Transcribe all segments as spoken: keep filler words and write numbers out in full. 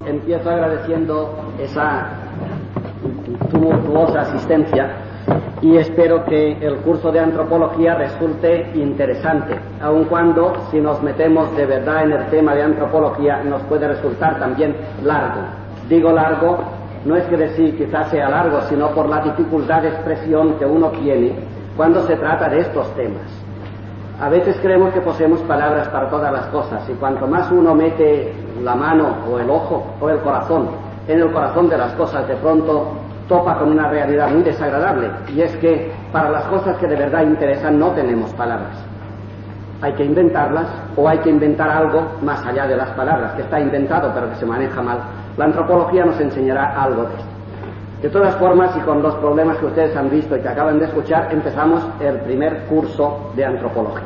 Empiezo agradeciendo esa tumultuosa asistencia y espero que el curso de antropología resulte interesante, aun cuando, si nos metemos de verdad en el tema de antropología, nos puede resultar también largo. Digo largo, no es que decir quizás sea largo, sino por la dificultad de expresión que uno tiene cuando se trata de estos temas. A veces creemos que poseemos palabras para todas las cosas, y cuanto más uno mete la mano o el ojo o el corazón en el corazón de las cosas, de pronto topa con una realidad muy desagradable, y es que para las cosas que de verdad interesan no tenemos palabras. Hay que inventarlas, o hay que inventar algo más allá de las palabras, que está inventado pero que se maneja mal. La antropología nos enseñará algo de esto. De todas formas, y con los problemas que ustedes han visto y que acaban de escuchar, empezamos el primer curso de antropología.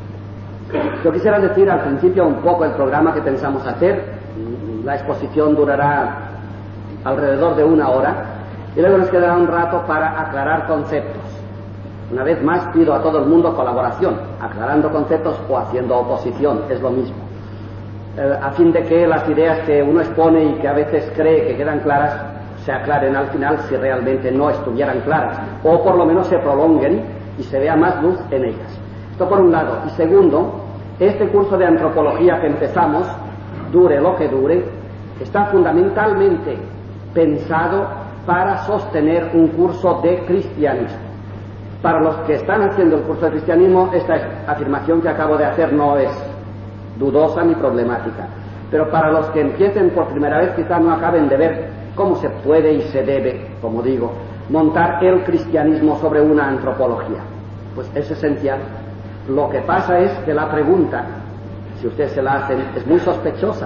Yo quisiera decir al principio un poco el programa que pensamos hacer. La exposición durará alrededor de una hora y luego nos quedará un rato para aclarar conceptos. Una vez más pido a todo el mundo colaboración, aclarando conceptos o haciendo oposición, es lo mismo, eh, a fin de que las ideas que uno expone y que a veces cree que quedan claras se aclaren al final si realmente no estuvieran claras, o por lo menos se prolonguen y se vea más luz en ellas. Esto por un lado. Y segundo, este curso de antropología que empezamos, dure lo que dure, está fundamentalmente pensado para sostener un curso de cristianismo. Para los que están haciendo el curso de cristianismo, esta afirmación que acabo de hacer no es dudosa ni problemática, pero para los que empiecen por primera vez quizás no acaben de ver cómo se puede y se debe, como digo, montar el cristianismo sobre una antropología. Pues es esencial. Lo que pasa es que la pregunta, si ustedes se la hacen, es muy sospechosa.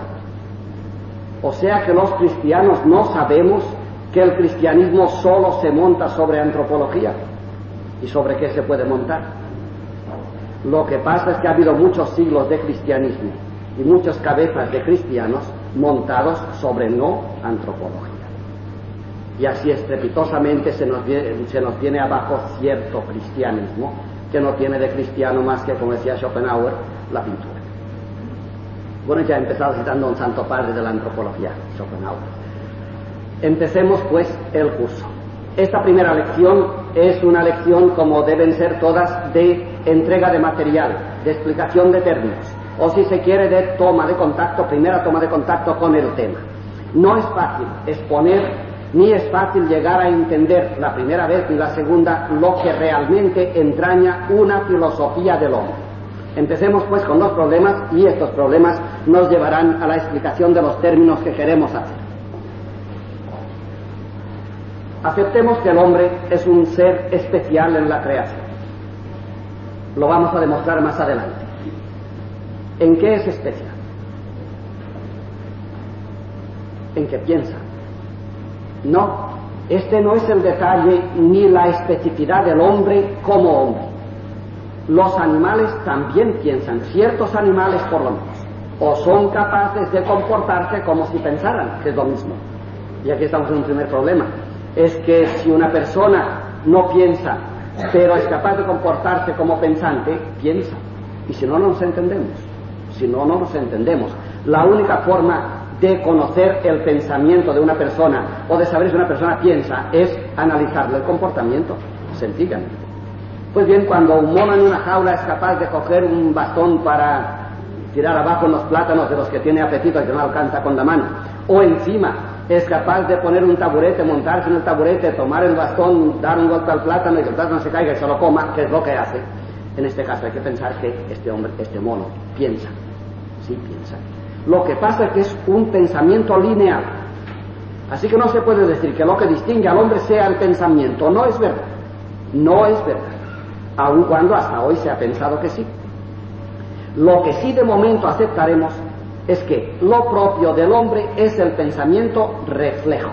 O sea que los cristianos no sabemos que el cristianismo solo se monta sobre antropología. ¿Y sobre qué se puede montar? Lo que pasa es que ha habido muchos siglos de cristianismo y muchas cabezas de cristianos montados sobre no antropología. Y así estrepitosamente se nos viene, se nos viene abajo cierto cristianismo que no tiene de cristiano más que, como decía Schopenhauer, la pintura. Bueno, ya he empezado citando a un santo padre de la antropología, Schopenhauer. Empecemos pues el curso. Esta primera lección es una lección, como deben ser todas, de entrega de material, de explicación de términos, o si se quiere, de toma de contacto, primera toma de contacto con el tema. No es fácil exponer, ni es fácil llegar a entender la primera vez ni la segunda lo que realmente entraña una filosofía del hombre. Empecemos pues con los problemas, y estos problemas nos llevarán a la explicación de los términos que queremos hacer. Aceptemos que el hombre es un ser especial en la creación. Lo vamos a demostrar más adelante. ¿En qué es especial? En que piensa. No, este no es el detalle ni la especificidad del hombre como hombre. Los animales también piensan, ciertos animales por lo menos, o son capaces de comportarse como si pensaran, que es lo mismo. Y aquí estamos en un primer problema. Es que si una persona no piensa, pero es capaz de comportarse como pensante, piensa. Y si no, no nos entendemos. Si no, no nos entendemos. La única forma de conocer el pensamiento de una persona o de saber si una persona piensa es analizarle el comportamiento, sencillamente. Pues bien, cuando un mono en una jaula es capaz de coger un bastón para tirar abajo los plátanos de los que tiene apetito y que no alcanza con la mano, o encima es capaz de poner un taburete, montarse en el taburete, tomar el bastón, dar un golpe al plátano y que el plátano se caiga y se lo coma, que es lo que hace. En este caso hay que pensar que este hombre, este mono, piensa. Sí, piensa. Lo que pasa es que es un pensamiento lineal. Así que no se puede decir que lo que distingue al hombre sea el pensamiento. No es verdad. No es verdad. Aun cuando hasta hoy se ha pensado que sí. Lo que sí de momento aceptaremos es que lo propio del hombre es el pensamiento reflejo.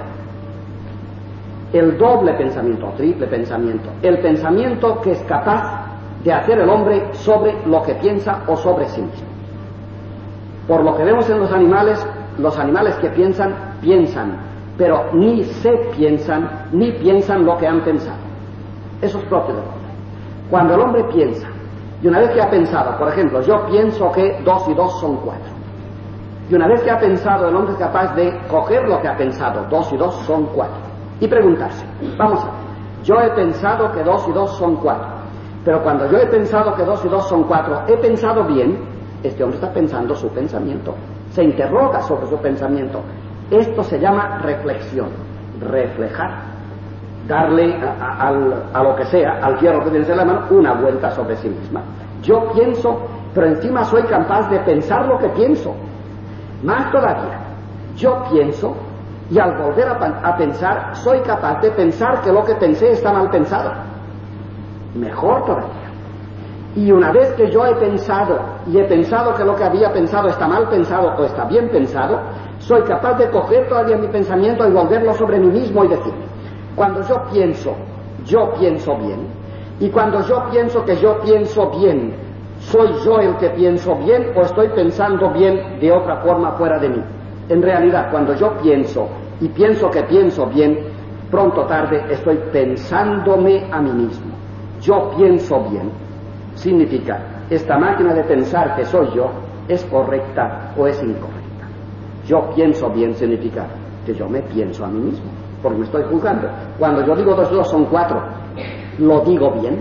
El doble pensamiento, o triple pensamiento. El pensamiento que es capaz de hacer el hombre sobre lo que piensa o sobre sí mismo. Por lo que vemos en los animales, los animales que piensan, piensan, pero ni se piensan, ni piensan lo que han pensado. Eso es propio del hombre. Cuando el hombre piensa, y una vez que ha pensado, por ejemplo, yo pienso que dos y dos son cuatro, Y una vez que ha pensado, el hombre es capaz de coger lo que ha pensado, dos y dos son cuatro, y preguntarse, vamos a ver, yo he pensado que dos y dos son cuatro, pero cuando yo he pensado que dos y dos son cuatro, ¿he pensado bien? Este hombre está pensando su pensamiento, se interroga sobre su pensamiento. Esto se llama reflexión, reflejar, darle a, a, al, a lo que sea, al fierro que tienes en la mano, una vuelta sobre sí misma. Yo pienso, pero encima soy capaz de pensar lo que pienso. Más todavía, yo pienso y al volver a, a pensar, soy capaz de pensar que lo que pensé está mal pensado. Mejor todavía. Y una vez que yo he pensado y he pensado que lo que había pensado está mal pensado o está bien pensado, soy capaz de coger todavía mi pensamiento y volverlo sobre mí mismo y decir, cuando yo pienso, yo pienso bien, y cuando yo pienso que yo pienso bien, ¿soy yo el que pienso bien o estoy pensando bien de otra forma fuera de mí? En realidad, cuando yo pienso y pienso que pienso bien, pronto o tarde estoy pensándome a mí mismo. Yo pienso bien significa, esta máquina de pensar que soy yo es correcta o es incorrecta. Yo pienso bien significa que yo me pienso a mí mismo, porque me estoy juzgando. Cuando yo digo dos y dos son cuatro, ¿lo digo bien?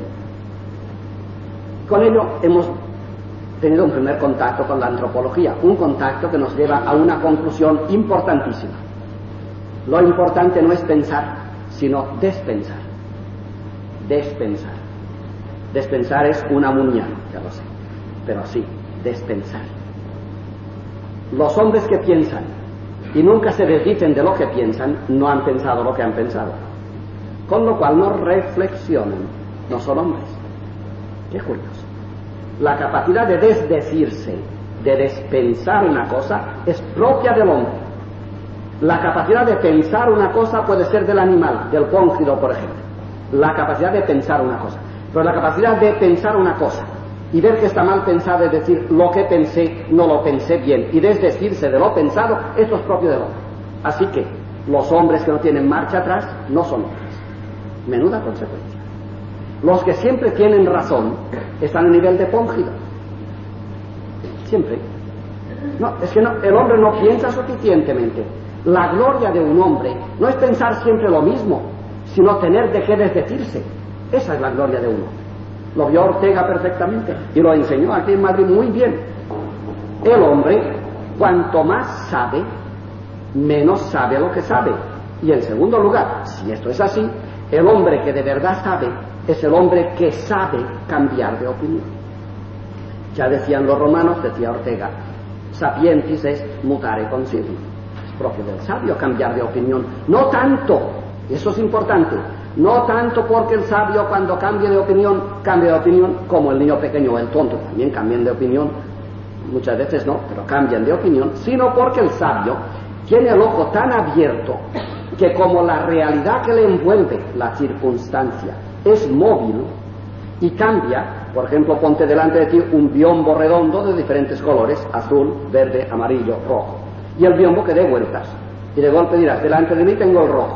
Con ello hemos tenido un primer contacto con la antropología, un contacto que nos lleva a una conclusión importantísima. Lo importante no es pensar, sino despensar. Despensar. Despensar es un amuniano, ya lo sé, pero sí, despensar. Los hombres que piensan y nunca se desdicen de lo que piensan, no han pensado lo que han pensado. Con lo cual no reflexionan, no son hombres. Qué curioso. La capacidad de desdecirse, de despensar una cosa, es propia del hombre. La capacidad de pensar una cosa puede ser del animal, del cóncrido, por ejemplo. La capacidad de pensar una cosa. Pero la capacidad de pensar una cosa y ver que está mal pensado, es decir, lo que pensé, no lo pensé bien, y desdecirse de lo pensado, esto es propio del hombre. Así que los hombres que no tienen marcha atrás no son hombres. Menuda consecuencia. Los que siempre tienen razón están a nivel de póngido. Siempre. No, es que no, el hombre no piensa suficientemente. La gloria de un hombre no es pensar siempre lo mismo, sino tener de qué desdecirse. Esa es la gloria de uno. Lo vio Ortega perfectamente y lo enseñó aquí en Madrid muy bien. El hombre, cuanto más sabe, menos sabe lo que sabe. Y en segundo lugar, si esto es así, el hombre que de verdad sabe es el hombre que sabe cambiar de opinión. Ya decían los romanos, decía Ortega, sapientis es mutare consilio. Es propio del sabio cambiar de opinión. No tanto, eso es importante, no tanto porque el sabio cuando cambie de opinión, cambie de opinión como el niño pequeño o el tonto, también cambian de opinión, muchas veces no, pero cambian de opinión, sino porque el sabio tiene el ojo tan abierto que como la realidad que le envuelve, la circunstancia, es móvil y cambia, por ejemplo, ponte delante de ti un biombo redondo de diferentes colores, azul, verde, amarillo, rojo, y el biombo que dé vueltas, y de golpe dirás, delante de mí tengo el rojo,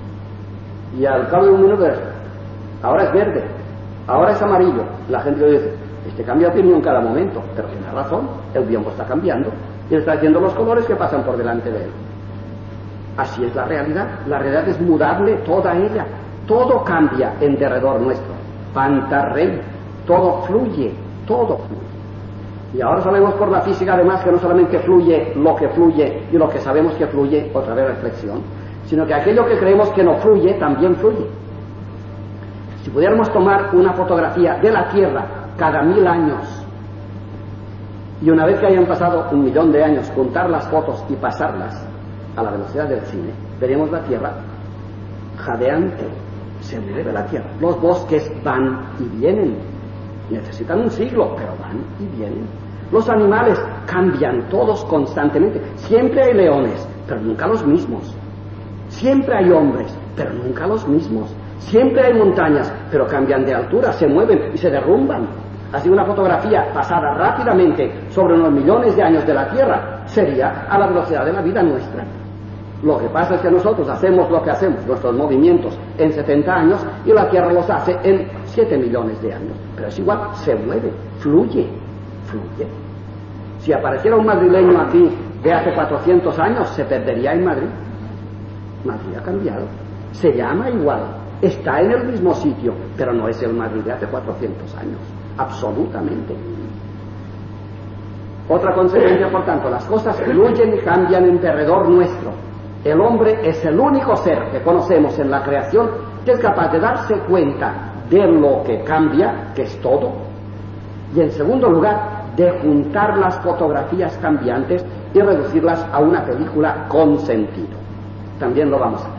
y al cabo de un minuto dirás, ahora es verde, ahora es amarillo. La gente le dice, este cambia de opinión cada momento, pero tiene razón, el biombo está cambiando, y le está diciendo los colores que pasan por delante de él. Así es la realidad, la realidad es mudable toda ella, todo cambia en derredor nuestro, pantarrey, todo fluye, todo fluye. Y ahora sabemos por la física además que no solamente fluye lo que fluye y lo que sabemos que fluye, otra vez reflexión, sino que aquello que creemos que no fluye, también fluye. Si pudiéramos tomar una fotografía de la Tierra cada mil años, y una vez que hayan pasado un millón de años, juntar las fotos y pasarlas a la velocidad del cine, veríamos la Tierra jadeante, se mueve la Tierra. Los bosques van y vienen, necesitan un siglo, pero van y vienen. Los animales cambian todos constantemente, siempre hay leones, pero nunca los mismos. Siempre hay hombres, pero nunca los mismos. Siempre hay montañas, pero cambian de altura, se mueven y se derrumban. Así una fotografía pasada rápidamente sobre unos millones de años de la Tierra sería a la velocidad de la vida nuestra. Lo que pasa es que nosotros hacemos lo que hacemos, nuestros movimientos, en setenta años, y la Tierra los hace en siete millones de años. Pero es igual, se mueve, fluye, fluye. Si apareciera un madrileño aquí de hace cuatrocientos años se perdería en Madrid. Madrid ha cambiado, se llama igual, está en el mismo sitio, pero no es el Madrid de hace cuatrocientos años, absolutamente. Otra consecuencia, por tanto, las cosas fluyen y cambian en derredor nuestro. El hombre es el único ser que conocemos en la creación que es capaz de darse cuenta de lo que cambia, que es todo, y en segundo lugar, de juntar las fotografías cambiantes y reducirlas a una película con sentido. También lo vamos a ver.